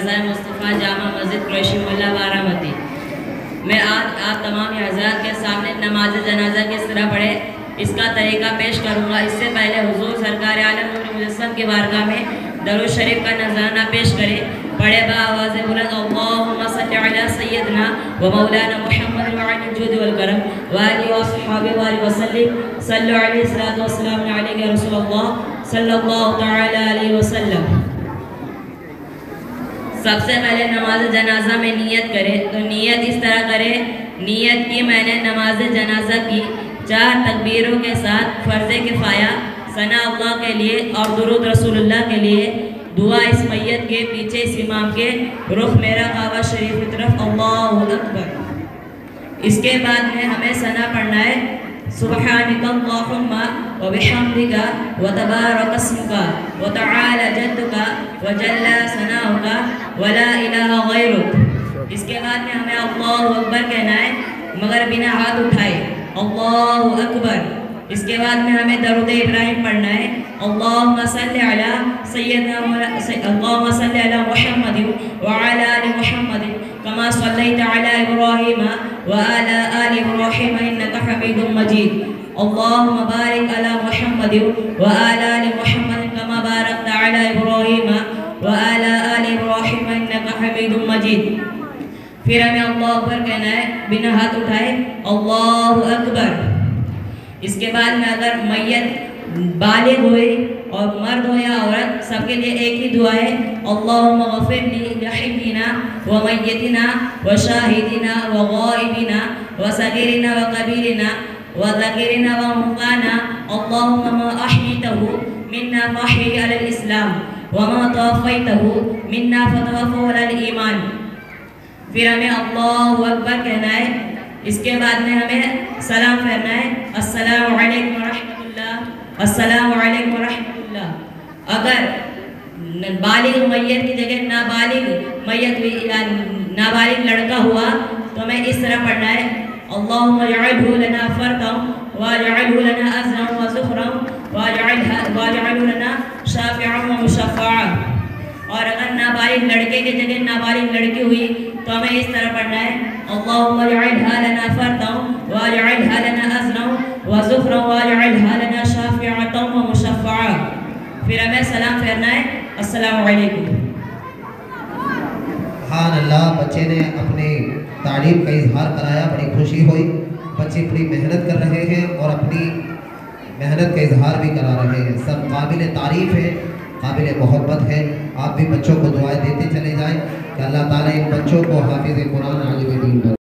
رضا مصطفیٰ جامع مسجد قریشی محلہ بارامتی۔ میں آج آپ تمام حضرات کے سامنے نماز جنازہ کس طرح پڑھے اس کا طریقہ پیش کروں گا۔ اس سے پہلے حضور سرکار عالم نور مجسم کی بارگاہ میں درود شریف کا نذرانہ پیش کرے۔ پڑھے بآواز بلند اللہم صلی علی سیدنا و مولانا محمد وعلی الجود والکرم وآلہ وصحابہ وآلہ وسلم صلو علیہ الصلاۃ والسلام علیہ رسول اللہ صلی اللہ تعالی علیہ وسلم۔ سب سے پہلے نماز جنازہ میں نیت کرے تو نیت اس طرح کرے، نیت کی میں نے نماز جنازہ کی 4 تکبیروں کے ساتھ فرض کفایہ ثنا اللہ کے لیے اور درود رسول اللہ کے لیے، دعا اس میت کے پیچھے اس امام کے رخ میرا کعبہ شریف کی طرف اللہ اکبر۔ اس کے بعد میں ہمیں ثنا پڑھنا ہے سبحانک اللہم و بحمدک و تبارک اسمک و تعالی جدک و جل ثناؤک و لا الہ غیرک۔ اس کے بعد میں ہمیں اللہ اکبر کہنا ہے مگر بنا ہاتھ اٹھائے، اللہ اکبر۔ اس کے بعد میں ہمیں درود ابراہیم پڑھنا ہے اللہم صلی علی سیدنا اللہم صلی علی محمد وعلی آل محمد کما صلیت علی ابراہیم وعلی آل ابراہیم انک حمید مجید اللہم بارک علی محمد وعلی آل محمد کما بارکت علی ابراہیم وعلی آل ابراہیم انک حمید مجید۔ پھر ہمیں اللہ اکبر کہنا ہے بنا ہاتھ اٹھائے، اللہ اکبر۔ اس کے بعد میں اگر میت بالغ ہوئے اور مرد ہو یا عورت سب کے لیے ایک ہی دعا ہے اللہم غفر لی لحینا و میتنا و شاہدنا و غائبنا و صغیرنا و کبیرنا و ذکرنا و انثانا اللہم ما احییتہ منا فاحیہ علی الاسلام وما توفیتہ منا فتوفہ علی الایمان۔ پھر ہمیں اللہ اکبر کہنا ہے۔ اس کے بعد میں ہمیں سلام پھیرنا ہے السلام علیکم ورحمۃ اللہ، السلام علیکم ورحمۃ اللہ۔ اگر بالغ میت کی جگہ نابالغ میت نابالغ لڑکا ہوا تو ہمیں اس طرح پڑھنا ہے اللہم اجعلہ لنا فردا واجعلہ لنا اجرا وذخرا واجعلہ لنا شافعا ومشفعا۔ اور اگر نابالغ لڑکے کی جگہ نابالغ لڑکی ہوئی تو ہمیں اس طرح پڑھنا ہے اللہم اجعلہ لنا فردا واجعلہ لنا اجرا وذخرا واجعلہ لنا شافعا ومشفعا۔ پھر ہمیں سلام پھیرنا ہے السلام علیکم۔ سبحان اللہ، بچے نے اپنی تعلیم کا اظہار کرایا، بڑی خوشی ہوئی۔ بچے بڑی محنت کر رہے ہیں اور اپنی محنت کا اظہار بھی کرا رہے ہیں، سب قابل تعریف ہے، قابل محبت ہے۔ آپ بھی بچوں کو دعائیں دیتے چلے جائیں کہ اللہ تعالیٰ ان بچوں کو حافظ قرآن عالم دین